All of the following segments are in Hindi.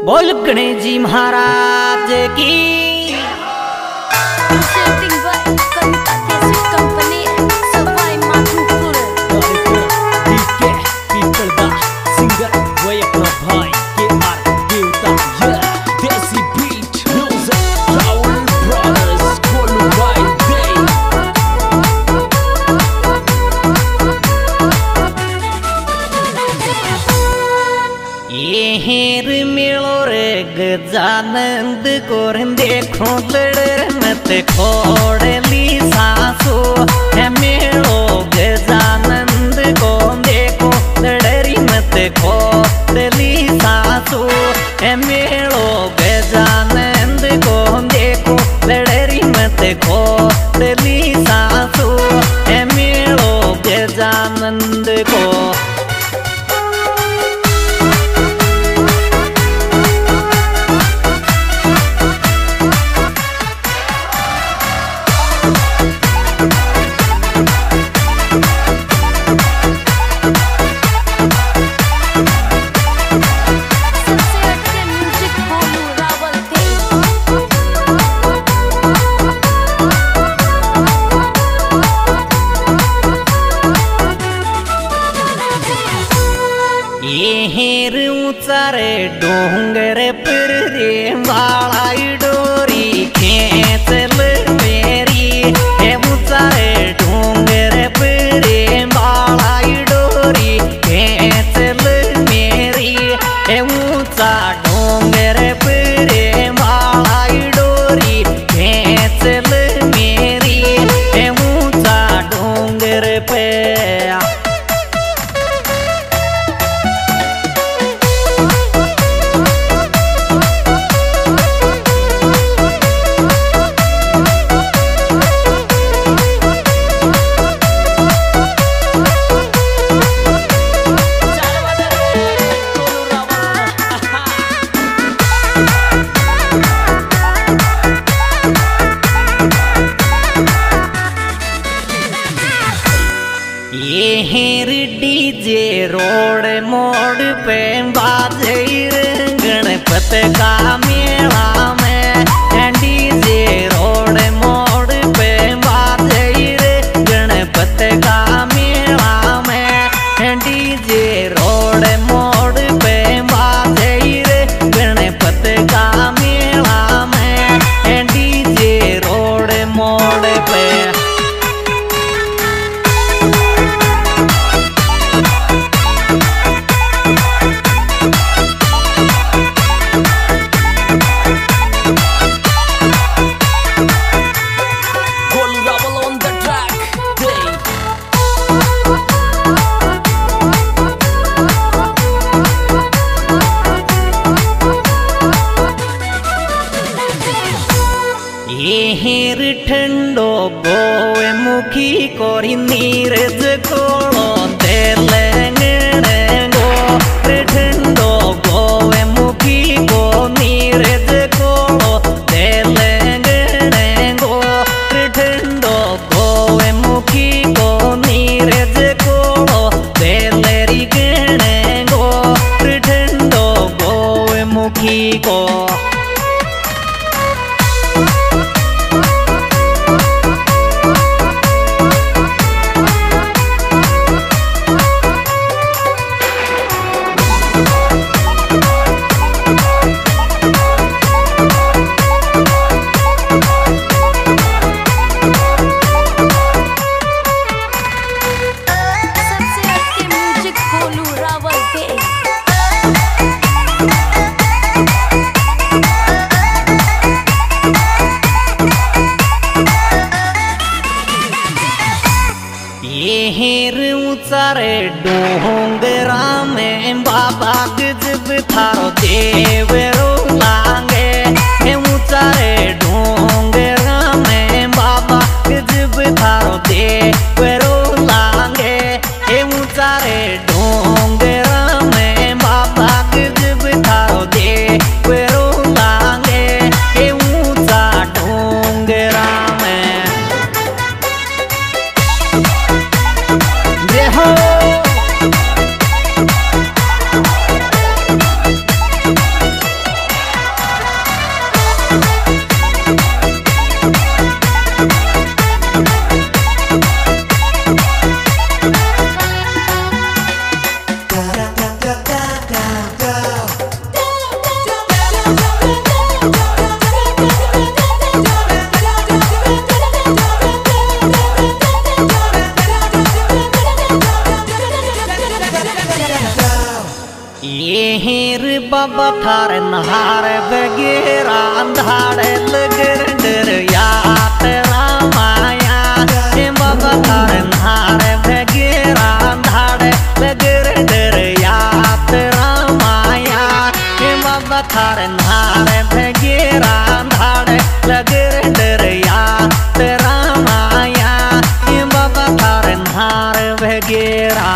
बोल गणेश जी महाराज की। हेर मिलो रे गजानंद कोर देखो लड़ मत खोड़ली सासू है मिलो गजानंद को देखो लड़री मत खोड़ली सासू है मिलो गजानंद को देखो लड़री मत खोड़ली सासू है मिलो गजानंद को। हेर ऊंचारे डोंगर पर रे वालाई डोरी खेचल मेरी है ऊंचारे डोंगर पर रे वालाई डोरी खेचल मेरी है ऊंचा डोंगर पर रे वालाई डोरी खेचल मेरी है ऊंचा डोंगर पे। ये हेर डीजे रोड मोड़ पे बाजे गणपत का मेला में डीजे रोड मोड़ पे बाजे गणपत का मेला में डीजे रोड मोड़ पे बाजे गणपत का मेला में डीजे रोड मोड़ पे। ये हेर ठंडो गोवे मुखी कोरी नीरज कोलो तेलंगण गो ठंडो गोवे मुखी को नीरज कोलो तेलंगण गो ठंडो गोवे मुखी को नीरज कोलो तेलरी गण गो ठंडो गोवे मुखी को। ये हेर ऊंचारे डोंगरा में बाबा गजब थारो देवरो लांगे है ऊंचारे डोंगरा में बाबा गजब थारो देवरो लांगे है ऊंचारे डोंगरा में बाबा गजब थारो देवरो लांगे है ऊंचा डोंगरा में। ये हेर बाबा थार नहार बगेरा अंधाड़ लगर डर यात रामाया हे बाबा थार नहार बगेरा अंधाड़ लगर डर यात रामाया हे बाबा थार नहार बगेरा अंधाड़ लगर डर यात रामाया हे बाबा थार नहार बगेरा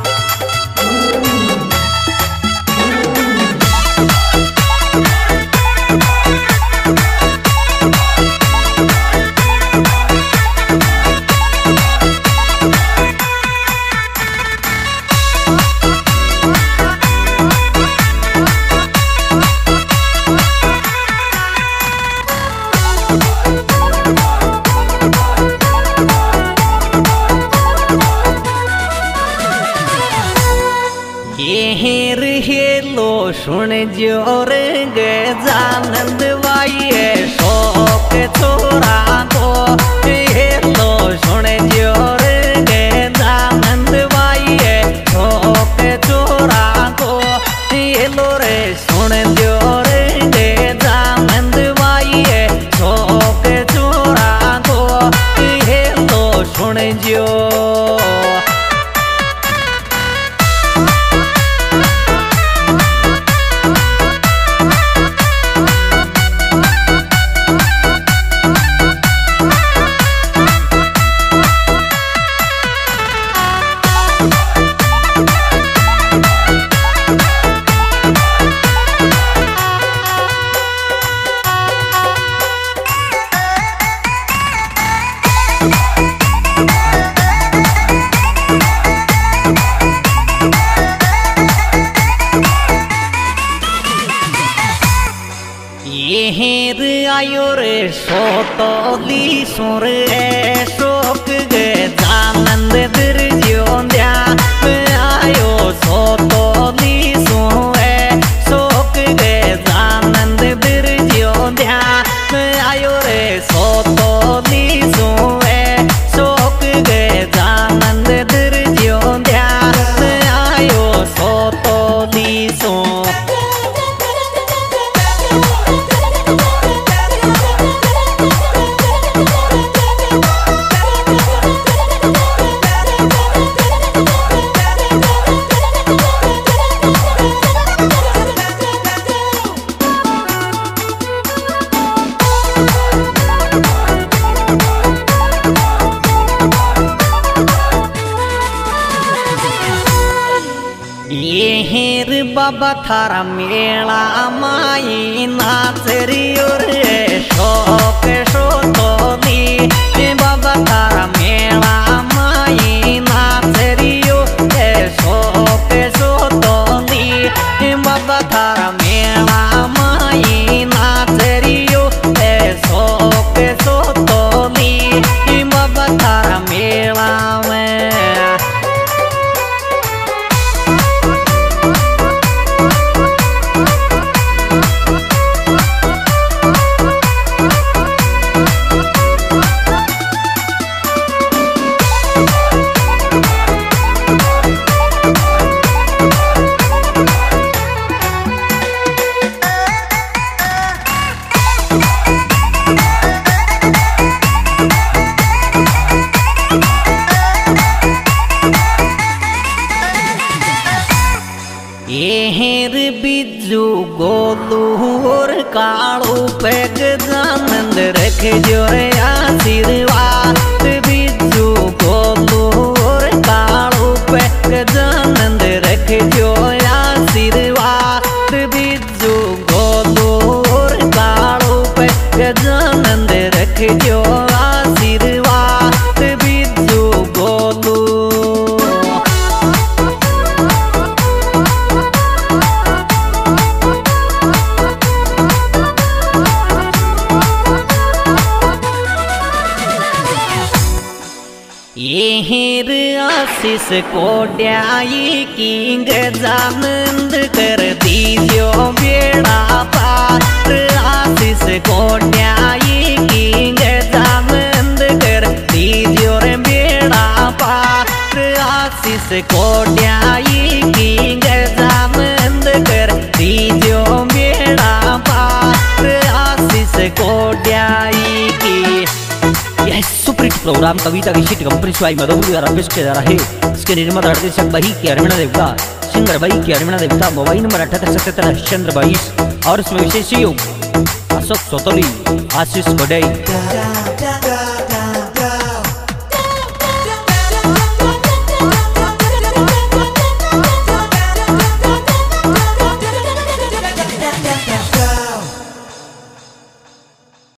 हेर हेलो सुन जोर गे जानंद वाइए शोक छोरा को हेलो सुन जोर गे जानंद वाइए शोक छोरा को हेलो रे सुन जोर गे जानंद वाइए शोक छोरा को हेलो सुन जो हेर आयो रे सोतोली सुर शोक गे जानंद दिर ज्योंद्या आयो सोतोली सुए शोक गे जानंद दिर ज्योंद्या आयो रे सोतोली सुए शोक गे जानंद दिर ज्योंद्या आयो सोतोली सु हेर बाबा थारा मेला माई नाचरियो रे शोक शोतोली बाबा थारा मेला माई नाचरियो रे शोक शोतोली बाबा थारा मेला माई नाचरियो रे शोक शोतोली बाबा थारा मेला में हेर बिजू गोलू और कालू पैग जानंद रख जोरे आशीर्वाद बिजू गोलू और कालू पैग जानंद रख जो आशीर्वाद बिजू गोलू और कालू पैग जानंद रख जो आशीर्वाद बिजू गोलू हेर आशीष कोड्याई किंग जानंद कर दीजो बेड़ा पार आशीष कोड्याई किंग जानंद कर दीजो रे बेड़ा पार आशीष कोड्याई किंग जानंद प्रोग्राम कविता की शीट कंपनी स्वाई मधुपुर द्वारा पेश किया जा रहा है। इसके निर्माता निर्देशक भाई के अरविंद देवता, सिंगर भाई के अरविंद देवता, मोबाइल नंबर 7877 और इसमें विशेष सहयोग अशोक सोतोली, आशीष बडई।